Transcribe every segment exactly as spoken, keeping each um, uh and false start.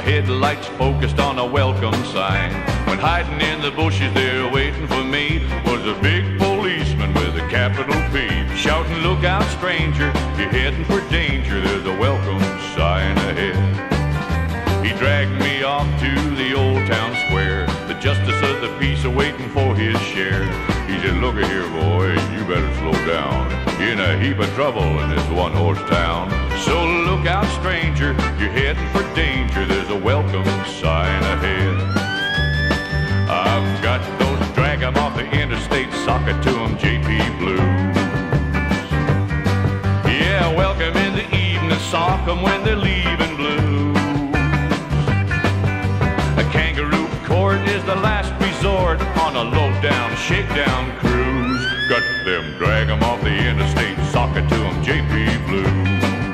headlights focused on a welcome sign. When hiding in the bushes there waiting for me was a big policeman with a capital P, shouting, "Look out, stranger, you're heading for danger, there's a welcome sign ahead." He dragged me off to the old town square, the justice of the peace awaiting for his share. He said, "Look here, boy, you better slow down. You're in a heap of trouble in this one-horse town. So look out, stranger, you're heading for danger, there's a welcome sign ahead." I've got those drag 'em off the interstate, sock it to 'em J P blues. Yeah, welcome in the evening, sock 'em when they're leaving blues. A kangaroo court is the last resort on a low-down, shakedown cruise. Got them drag 'em off the interstate, sock it to 'em J P blues.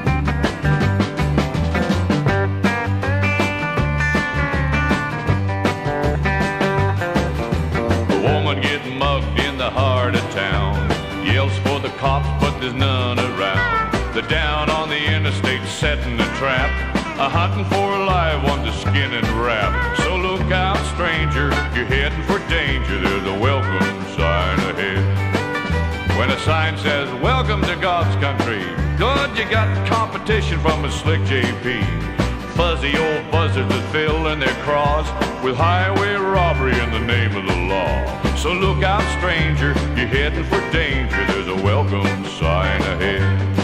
Get mugged in the heart of town, yells for the cops but there's none around. They're down on the interstate setting a trap, a hunting for a live one to skin and wrap. So look out, stranger, you're heading for danger, there's a welcome sign ahead. When a sign says, "Welcome to God's country," good, you got competition from a slick J P. Fuzzy old buzzards that fill in their craws with highway robbery in the name of the law. So look out, stranger, you're heading for danger, there's a welcome sign ahead.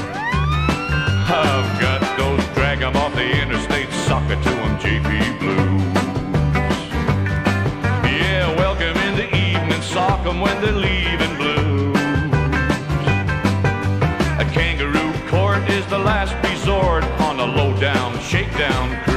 I've got those drag 'em off the interstate, sock it to 'em J P blues. Yeah, welcome in the evening, sock 'em when they're leaving blues. A kangaroo court is the last resort on a low-down, shakedown cruise.